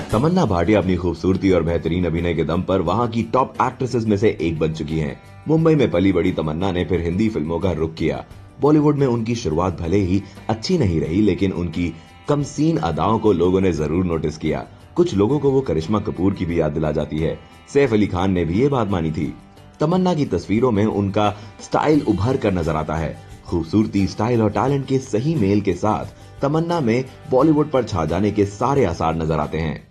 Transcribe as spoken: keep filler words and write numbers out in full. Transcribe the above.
तमन्ना भाटिया अपनी खूबसूरती और बेहतरीन अभिनय के दम पर वहां की टॉप एक्ट्रेसेस में से एक बन चुकी हैं। मुंबई में पली बड़ी तमन्ना ने फिर हिंदी फिल्मों का रुख किया। बॉलीवुड में उनकी शुरुआत भले ही अच्छी नहीं रही, लेकिन उनकी कमसीन अदाओं को लोगों ने जरूर नोटिस किया। कुछ लोगों को वो करिश्मा कपूर की भी याद दिला जाती है। सैफ अली खान ने भी ये बात मानी थी। तमन्ना की तस्वीरों में उनका स्टाइल उभर कर नजर आता है। खूबसूरती, स्टाइल और टैलेंट के सही मेल के साथ तमन्ना में बॉलीवुड पर छा जाने के सारे आसार नजर आते हैं।